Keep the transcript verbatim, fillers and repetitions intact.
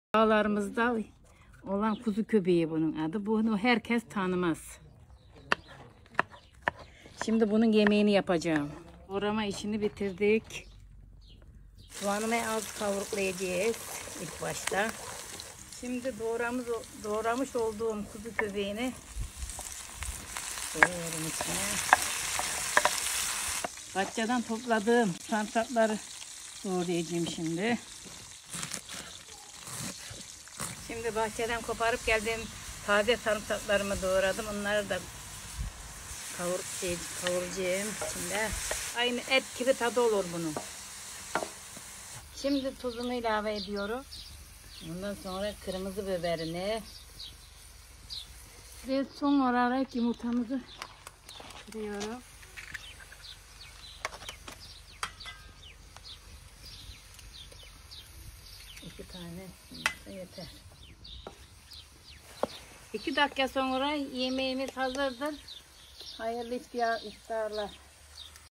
Dağlarımızda olan kuzu köpeği bunun adı. Bunu herkes tanımaz. Şimdi bunun yemeğini yapacağım. Doğrama işini bitirdik. Soğanımı az kavruklayacağız ilk başta. Şimdi doğramış, doğramış olduğum kuzu köpeğini koyuyorum içine. Bahçeden topladığım sarımsakları doğrayacağım şimdi. Şimdi bahçeden koparıp geldiğim taze sarımsaklarımı doğradım. Onları da kavur, şey, kavuracağım şimdi. Aynı et gibi tadı olur bunun. Şimdi tuzunu ilave ediyorum. Ondan sonra kırmızı biberini. Ve son olarak yumurtamızı kırıyorum. İki tane yeter. İki dakika sonra yemeğimiz hazırdır. Hayırlı iftarlar.